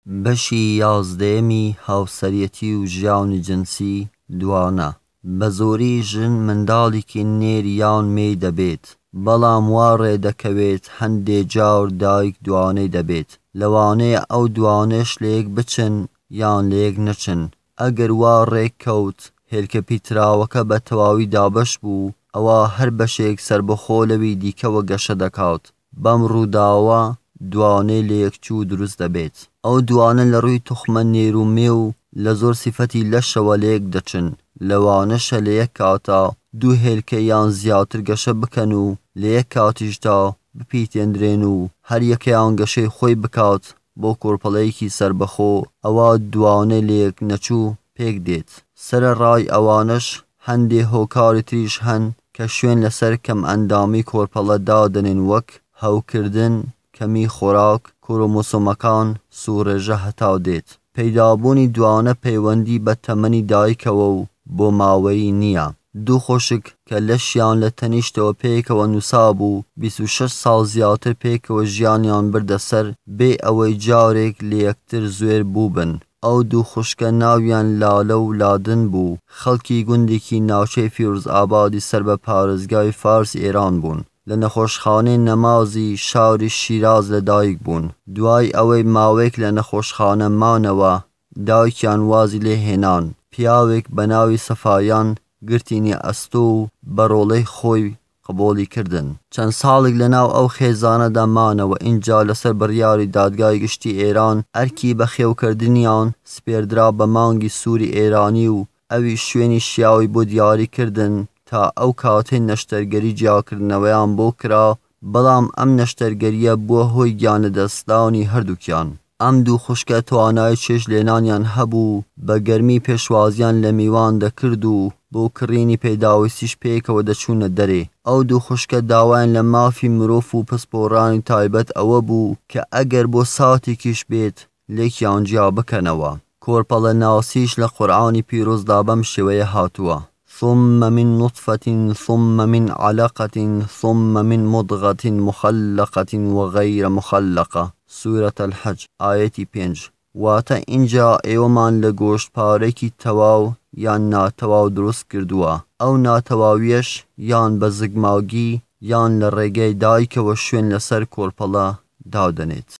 بەشی یازدەیەمی هاوسەرەتی و ژیانی جنسی دوانە. بە زۆری ژن منداڵێکی نێر یان مێی دەبێت، بەڵام وا ڕێدەکەوێت هەندێک جار دایک دوانەی دەبێت. لەوانەیە ئەو دوانەش لە یەک بچن یان لە یەک نەچن. ئەگەر وا ڕێککەوت هێلکە پیتراوەکە بە تەواوی دابەش بوو، ئەوە هەر بەشێک سربەخۆ لەوی دیکەوە گەشە دەکات. بەم ڕووداوە دوانەی لە یەکچوو دروست دەبێت. ئەو دوانە لە ڕووی توخمە نێرومێ و لە زۆر سیفەتی لەشەوە لە یەک دەچن. لەوانەشە لە یەک کاتا دوو هێلکە یان زیاتر گەشە بکەن و لە یەک کاتیشدا بپیتێنرێن و هەر یەکەیان گەشەی خۆی بکات بۆ کۆرپەڵەیەکی سربەخۆ. ئەوە دوانەی لە یەک نەچوو پێک دێت. سەرەڕای ئەوانەش هەندێک هۆکاری تریش هەن کە شوێن لەسەر کەم ئەندامی کۆرپەڵە دادەنێن، وەک هەوکردن، کەمی خۆراک، کۆرۆمۆسۆمەکان سوورێژە هەتا دێت. پەیدابوونی دوانە پەیوەندی بە تەمەنی دایکەوە و بۆ ماوەیی نییە. دوو خۆشک کە لەشیان لە تەنیشتەوە پێکەوە نووسا بوو 26 ساڵ زیاتر پێکەوە ژیانیان بردە سەر بێ ئەوەی جارێک لە یەکتر زوێر بووبن. ئەو دوو خوشکە ناویان لالە و لادن بوو. خەڵکی گوندێکی ناوچەی فیروزئابادی سەر بە پارێزگای فارس ئێران بوون. لە نەخۆشخانەی نەمازی شاری شیراز لەدایک بوون. دوای ئەوەی ماوەیەک لە نەخۆشخانە مانەوە، دایکیان وازی لێ هێنان. پیاوێک بە ناوی سەفایان گرتینی ئەستۆ و بە ڕۆڵەی خۆی قبوڵی کردن. چەند ساڵێک لەناو ئەو خێزانەدا مانەوە. ئینجا لەسەر بڕیاری دادگای گشتی ئێران ئەرکی بەخێوکردنیان سپێردرا بە مانگی سووری ئێرانی و ئەوی شوێنی شیاوی بۆ دیاریکردن تا ئەو کاتەی نەشتەرگەری جیاکردنەوەیان بۆ کرا، بەڵام ئەم نەشتەرگەریە بووە هۆی گیانەدەستدانی هەردووکیان. ئەم دوو خوشکە توانای چێژ لێنانیان هەبوو، بە گەرمی پێشوازیان لە میوان دەکرد و بۆ کڕینی پێداویستیش پێکەوە دەچوونە دەرێ. ئەو دوو خوشکە داوایان لە مافی مرۆڤ و پسپۆڕانی تایبەت ئەوە بوو کە ئەگەر بۆ ساتێکیش بێت لێکیان جیا بکەنەوە. کۆرپەڵە ناسیش لە قورئانی پیرۆزدا بەم شێوەیە هاتووە: ثم من نطفة ثم من علقة ثم من مضغة مخلقة وغير مخلقة. سورة الحج ئاەتی 5. واتە ئینجا ئێوەمان لە گۆشتپارێکی تەواو یان ناتەواو دروست کردووە. ئەو ناتەواویەش یان بە زگماگی یان لە ڕێگەی دایکەوە شوێن لەسەر کۆرپەڵە دادەنێت.